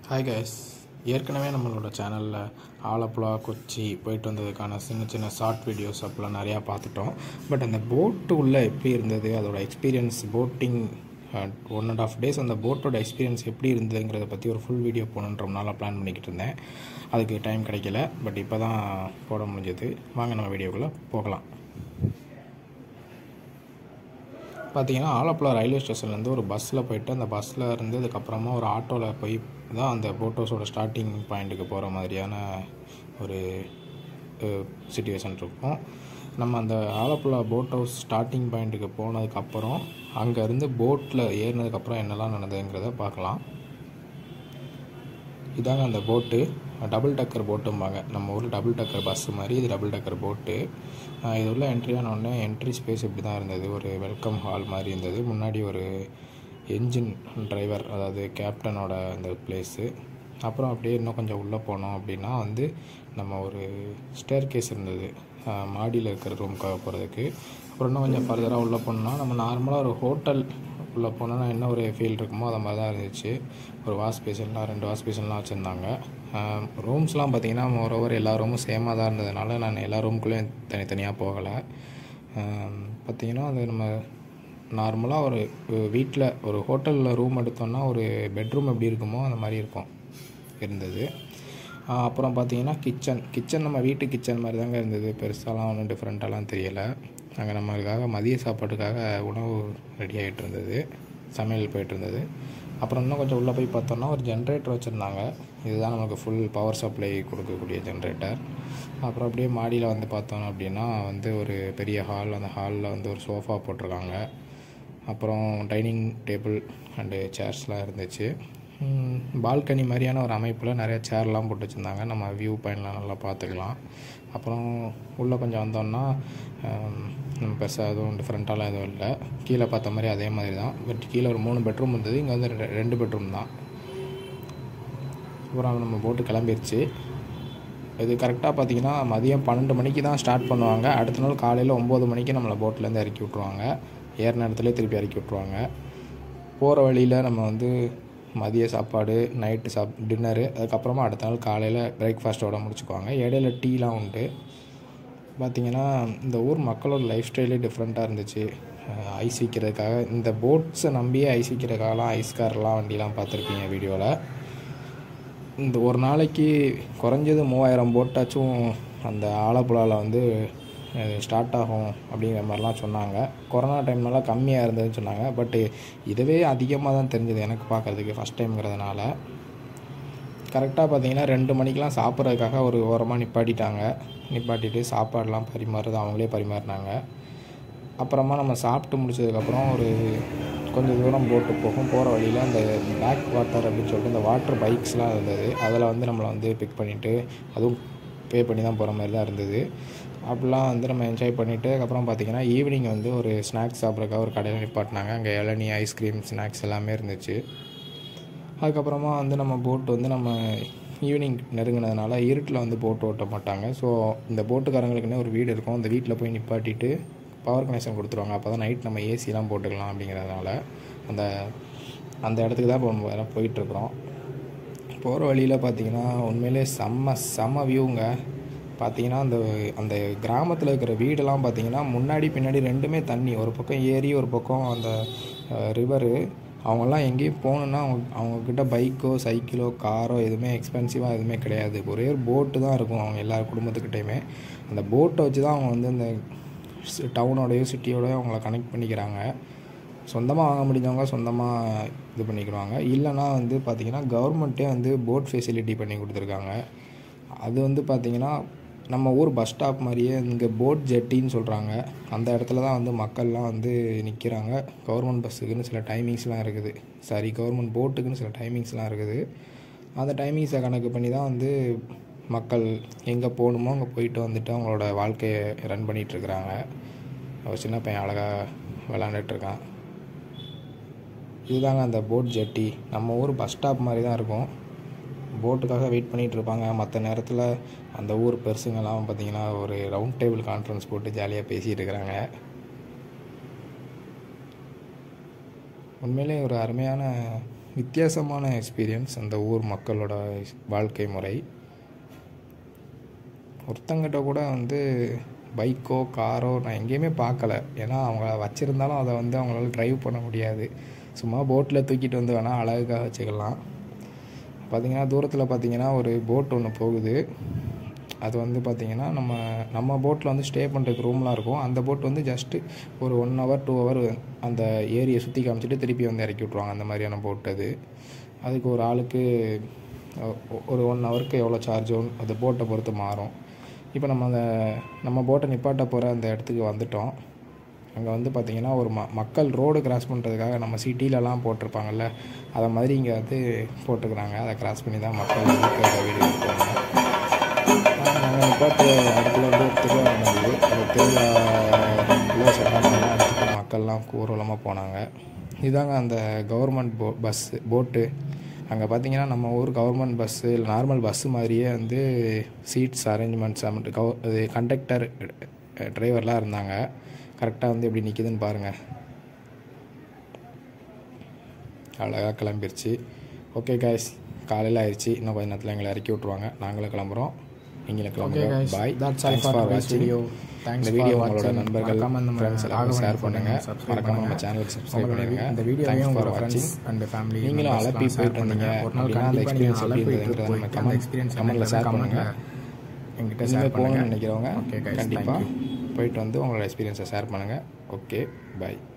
Hi guys, ஏற்கனவே நம்மளோட சேனலில் ஆலப்புழா கொச்சி போயிட்டு வந்ததுக்கான சின்ன சின்ன ஷார்ட் வீடியோஸ் அப்போலாம் நிறையா பார்த்துட்டோம். பட் அந்த போட்டு உள்ளே எப்படி இருந்தது, அதோட எக்ஸ்பீரியன்ஸ், போட்டிங் 1.5 days அந்த போட்டோட எக்ஸ்பீரியன்ஸ் எப்படி இருந்ததுங்கிறத பற்றி ஒரு ஃபுல் வீடியோ போகணுன்றனால பிளான் பண்ணிக்கிட்டு இருந்தேன். அதுக்கு டைம் கிடைக்கல, பட் இப்போ தான் போட முடிஞ்சது. வாங்க நம்ம வீடியோக்குள்ளே போகலாம். பார்த்திங்கன்னா ஆலப்புழா ரயில்வே ஸ்டேஷன்லேருந்து ஒரு பஸ்ஸில் போயிட்டு அந்த பஸ்ஸில் இருந்து அதுக்கப்புறமா ஒரு ஆட்டோவில் போய் தான் அந்த போட் ஹவுஸோட ஸ்டார்டிங் பாயிண்ட்டுக்கு போகிற மாதிரியான ஒரு சிச்சுவேஷன் இருக்கும். நம்ம அந்த ஆலப்புழா போட் ஹவுஸ் ஸ்டார்டிங் பாயிண்ட்டுக்கு போனதுக்கப்புறம் அங்கேருந்து போட்டில் ஏறினதுக்கப்புறம் என்னெல்லாம் நடந்ததுங்கிறத பார்க்கலாம். இதாங்க அந்த போட்டு, டபுள் டக்கர் போட்டும்பாங்க. நம்ம ஊரில் டபுள் டக்கர் பஸ்ஸு மாதிரி இது டபுள் டக்கர் போட்டு. இது உள்ள என்ட்ரி ஆனோடனே என்ட்ரி ஸ்பேஸ் இப்படி தான் இருந்தது. ஒரு வெல்கம் ஹால் மாதிரி இருந்தது. முன்னாடி ஒரு என்ஜின் டிரைவர், அதாவது கேப்டனோட அந்த பிளேஸு. அப்புறம் அப்படியே இன்னும் கொஞ்சம் உள்ளே போனோம் அப்படின்னா நம்ம ஒரு ஸ்டேர் கேஸ் இருந்தது மாடியில் இருக்கிற ரூமுக்காக போகிறதுக்கு. அப்புறம் இன்னும் கொஞ்சம் ஃபர்தராக உள்ளே போனோம்னா நம்ம நார்மலாக ஒரு ஹோட்டல் உள்ளே போனோன்னா என்ன ஒரு ஃபீல் இருக்குமோ அதை மாதிரி தான் இருந்துச்சு. ஒரு வாஷ் பேஷன்லாம் 2 வாஷ் பேஷன்லாம் வச்சுருந்தாங்க. ரூம்ஸ்லாம் பார்த்திங்கன்னா மோரோவர் எல்லா ரூமும் சேமாக தான் இருந்ததுனால நான் எல்லா ரூமுக்குள்ளேயும் தனித்தனியாக போகலை. பார்த்திங்கன்னா அது நம்ம நார்மலாக ஒரு வீட்டில் ஒரு ஹோட்டலில் ரூம் எடுத்தோன்னா ஒரு பெட்ரூம் எப்படி இருக்குமோ அந்த மாதிரி இருந்தது. அப்புறம் பார்த்திங்கன்னா கிச்சன் நம்ம வீட்டு கிச்சன் மாதிரி தாங்க இருந்தது. பெருசாலாம் ஒன்றும் டிஃப்ரெண்ட்டாலாம் தெரியலை. அங்கே நம்மளுக்காக மதிய சாப்பாட்டுக்காக உணவு ரெடி ஆகிட்டு இருந்தது, சமையல் போய்ட்டு இருந்தது. அப்புறம் இன்னும் கொஞ்சம் உள்ளே போய் பார்த்தோன்னா ஒரு ஜென்ரேட்டர் வச்சுருந்தாங்க. இதுதான் நமக்கு ஃபுல் பவர் சப்ளை கொடுக்கக்கூடிய ஜென்ரேட்டர். அப்புறம் அப்படியே மாடியில் வந்து பார்த்தோம் அப்படின்னா ஒரு பெரிய ஹால். அந்த ஹாலில் ஒரு சோஃபா போட்டிருக்காங்க. அப்புறம் டைனிங் டேபிள் அண்டு சேர்ஸ்லாம் இருந்துச்சு. பால்கனி மாதிரியான ஒரு அமைப்பில் நிறைய சேர்லாம் போட்டு வச்சுருந்தாங்க. நம்ம வியூ பாயிண்ட்லாம் நல்லா பார்த்துக்கலாம். அப்புறம் உள்ளே கொஞ்சம் வந்தோம்னா நம்ம பெருசாக எதுவும் டிஃப்ரெண்ட்டாலாம் எதுவும் இல்லை. கீழே பார்த்த மாதிரி அதே மாதிரி தான். பட் கீழே ஒரு 3 பெட்ரூம் இருந்தது, இங்கே 2 பெட்ரூம் தான். அப்புறம் நம்ம போட்டு கிளம்பிடுச்சு. இது கரெக்டாக பார்த்திங்கன்னா மதியம் 12 மணிக்கு தான் ஸ்டார்ட் பண்ணுவாங்க. அடுத்த நாள் காலையில் 9 மணிக்கு நம்மளை போட்டிலேருந்து இறக்கி விட்ருவாங்க. ஏறின இடத்துலேயே திருப்பி இறக்கி விட்ருவாங்க. போகிற வழியில் நம்ம மதிய சாப்பாடு, நைட்டு டின்னரு, அதுக்கப்புறமா அடுத்த நாள் காலையில் பிரேக்ஃபாஸ்ட்டோட முடிச்சுக்குவாங்க. இடையில டீலாம் உண்டு. பார்த்திங்கன்னா இந்த ஊர் மக்களோட லைஃப் ஸ்டைலே டிஃப்ரெண்ட்டாக இருந்துச்சு. ஐஸ் விற்கிறதுக்காக இந்த போட்ஸை நம்பியே ஐஸ் விற்கிறதுக்காகலாம் ஐஸ் கார்லாம் வண்டிலாம் பார்த்துருப்பீங்க வீடியோவில். இந்த ஒரு நாளைக்கு குறைஞ்சது 3000 போட்டாச்சும் அந்த ஆலப்புழாவில் ஸ்டார்ட் ஆகும் அப்படிங்கிற மாதிரிலாம் சொன்னாங்க. கொரோனா டைம்னால கம்மியாக இருந்ததுன்னு சொன்னாங்க. பட்டு இதுவே அதிகமாக தான் தெரிஞ்சது எனக்கு பார்க்குறதுக்கு ஃபஸ்ட் டைம்ங்கிறதுனால. கரெக்டாக பார்த்திங்கன்னா 2 மணிக்கெலாம் சாப்பிட்றதுக்காக ஒரு ஓரமாக நிப்பாட்டிட்டு சாப்பாடெலாம் அவங்களே பரிமாறினாங்க. அப்புறமா நம்ம சாப்பிட்டு முடிச்சதுக்கப்புறம் கொஞ்சம் தூரம் போட்டு போகிற வழியில் அந்த பேக் வாட்டர் அப்படின்னு சொல்லிட்டு இந்த வாட்டர் பைக்ஸ்லாம் இருந்தது. அதில் நம்மளை பிக் பண்ணிவிட்டு அதுவும் பே பண்ணி தான் போகிற மாதிரி தான் இருந்தது. அப்படிலாம் நம்ம என்ஜாய் பண்ணிவிட்டு அதுக்கப்புறம் பார்த்திங்கன்னா ஈவினிங் ஒரு ஸ்நாக்ஸ் சாப்பிட்றதுக்காக ஒரு கடையில் நிப்பாட்டினாங்க. அங்கே இளநீ, ஐஸ்கிரீம், ஸ்நாக்ஸ் எல்லாமே இருந்துச்சு. அதுக்கப்புறமா நம்ம போட்டு நம்ம ஈவினிங் நெருங்கினதுனால இருட்டில் போட்டு ஓட்ட மாட்டாங்க. ஸோ இந்த போட்டுக்காரங்களுக்குன்னே ஒரு வீடு இருக்கும். அந்த வீட்டில் போய் நிப்பாட்டிட்டு பவர் கனெக்ஷன் கொடுத்துருவாங்க. அப்போ தான் நைட் நம்ம ஏசிலாம் போட்டுக்கலாம் அப்படிங்கிறதுனால அந்த இடத்துக்கு தான் இப்போ நம்ம போயிட்டுருக்குறோம். போகிற வழியில் பார்த்திங்கன்னா உண்மையிலே செம்ம வியூங்க. பார்த்திங்கன்னா அந்த கிராமத்தில் இருக்கிற வீடெல்லாம் பார்த்திங்கன்னா முன்னாடி பின்னாடி 2மே தண்ணி. ஒரு பக்கம் ஏரி, ஒரு பக்கம் அந்த ரிவரு. அவங்கெல்லாம் எங்கேயும் போகணுன்னா அவங்கக்கிட்ட பைக்கோ, சைக்கிளோ, காரோ எதுவுமே எக்ஸ்பென்சிவாக எதுவுமே கிடையாது. ஒரே ஒரு போட்டு தான் இருக்கும் அவங்க எல்லா குடும்பத்துக்கிட்டேயுமே. அந்த போட்டை வச்சு தான் அவங்க இந்த டவுனோடையோ சிட்டியோடய அவங்கள கனெக்ட் பண்ணிக்கிறாங்க. சொந்தமாக வாங்க முடிஞ்சவங்க சொந்தமாக இது பண்ணிக்கிறாங்க. இல்லைனா பார்த்திங்கன்னா கவர்மெண்ட்டே போட் ஃபெசிலிட்டி பண்ணி கொடுத்துருக்காங்க. அது பார்த்திங்கன்னா நம்ம ஊர் பஸ் ஸ்டாப் மாதிரியே இங்கே போட் ஜெட்டின்னு சொல்கிறாங்க. அந்த இடத்துல தான் மக்கள்லாம் நிற்கிறாங்க. கவர்மெண்ட் பஸ்ஸுக்குன்னு சில டைமிங்ஸ்லாம் இருக்குது. கவர்மெண்ட் போட்டுக்குன்னு சில டைமிங்ஸ்லாம் இருக்குது. அந்த டைமிங்ஸை கணக்கு பண்ணி தான் மக்கள் எங்கே போகணுமோ அங்கே போயிட்டு அவங்களோட வாழ்க்கையை ரன் பண்ணிகிட்ருக்குறாங்க. ஒரு சின்ன பையன் அழகாக விளாண்டுட்ருக்கான். இதுதாங்க அந்த போட் ஜெட்டி. நம்ம ஊர் பஸ் ஸ்டாப் மாதிரி தான் இருக்கும். போட்டுக்காக வெயிட் பண்ணிகிட்ருப்பாங்க. மற்ற நேரத்தில் அந்த ஊர் பெருசுங்கெல்லாம் பார்த்திங்கன்னா ஒரு ரவுண்ட் டேபிள் கான்ஃபரன்ஸ் போட்டு ஜாலியாக பேசிகிட்டு இருக்கிறாங்க. உண்மையிலே ஒரு அருமையான வித்தியாசமான எக்ஸ்பீரியன்ஸ் அந்த ஊர் மக்களோட வாழ்க்கை முறை. ஒருத்தங்கிட்ட கூட வந்து பைக்கோ காரோ நான் எங்கேயுமே பார்க்கல. ஏன்னா அவங்க வச்சுருந்தாலும் அதை வந்து அவங்களால ட்ரைவ் பண்ண முடியாது. சும்மா போட்டில் தூக்கிட்டு வந்து வேணால் அழகாக வச்சுக்கலாம். பார்த்திங்கன்னா தூரத்தில் பார்த்திங்கன்னா ஒரு போட் ஒன்று போகுது. அது வந்து பார்த்திங்கன்னா நம்ம போட்டில் வந்து ஸ்டே பண்ணுறதுக்கு ரூம்லாம் இருக்கும். அந்த போட் வந்து ஜஸ்ட்டு ஒரு 1 hour 2 hour அந்த ஏரியை சுற்றி காமிச்சிட்டு திருப்பி வந்து இறக்கி விட்ருவாங்க. அந்த மாதிரியான போட் அது. அதுக்கு ஒரு ஆளுக்கு ஒரு 1 hourக்கு எவ்வளோ சார்ஜோ அது போட்டை பொறுத்து மாறும். இப்போ நம்ம போட்டை நிப்பாட்ட போகிற அந்த இடத்துக்கு வந்துட்டோம். அங்கே வந்து பார்த்திங்கன்னா ஒரு மக்கள் ரோடு கிராஸ் பண்ணுறதுக்காக நம்ம சிட்டிலலாம் போட்டிருப்பாங்கள்ல, அதை மாதிரி இங்கே வந்து போட்டுக்கிறாங்க. அதை கிராஸ் பண்ணி தான் மக்கள் வந்து வீடு போவாங்க. நாங்கள் நிப்பாட்டு இடத்துல வந்து திருவிழா நடந்தது. அந்த திருவிழா சொன்னாங்க இடத்துக்கு மக்கள்லாம் ஊர்வலமாக போனாங்க. இதாங்க அந்த கவர்மெண்ட் போட்டு. அங்கே பார்த்திங்கன்னா நம்ம ஊர் கவர்மெண்ட் பஸ்ஸு இல்லை நார்மல் பஸ்ஸு மாதிரியே வந்து சீட்ஸ் அரேஞ்ச்மெண்ட்ஸ் அது கண்டக்டர் டிரைவர்லாம் இருந்தாங்க. கரெக்டாக வந்து எப்படி நிற்கிதுன்னு பாருங்கள். அழகாக கிளம்பிருச்சு. ஓகே கைஸ், காலையில் ஆயிடுச்சு. இன்னும் கொஞ்ச நேரத்தில் எங்களை இறக்கி விட்ருவாங்க. நாங்களும் கிளம்புறோம், நீங்களும் கிளம்புங்க. பாய். தேங்க்ஸ் ஃபார் வாட்சிங். இந்த வீடியோ உங்களோட நண்பர்கள் ஃப்ரெண்ட்ஸ் எல்லாம் ஷேர் பண்ணுங்கள். மறக்காமல் நம்ம சேனலுக்கு சப்ஸ்கிரைப் பண்ணுங்கள். இந்த வீடியோ தேங்க்ஸ் ஃபார் வாட்சிங் அண்ட் ஃபேமிலி. நீங்களும் அலப்பி போயிட்டு வந்தீங்க அப்படின்னா அந்த எக்ஸ்பீரியன்ஸ் எப்படி இருந்ததுன்றதை நம்ம கமெண்ட்டில் ஷேர் பண்ணுங்கள். எங்கிட்ட ஷேர் போகணும்னு நினைக்கிறவங்க கண்டிப்பாக போயிட்டு வந்து உங்களோட எக்ஸ்பீரியன்ஸை ஷேர் பண்ணுங்கள். ஓகே, பாய்.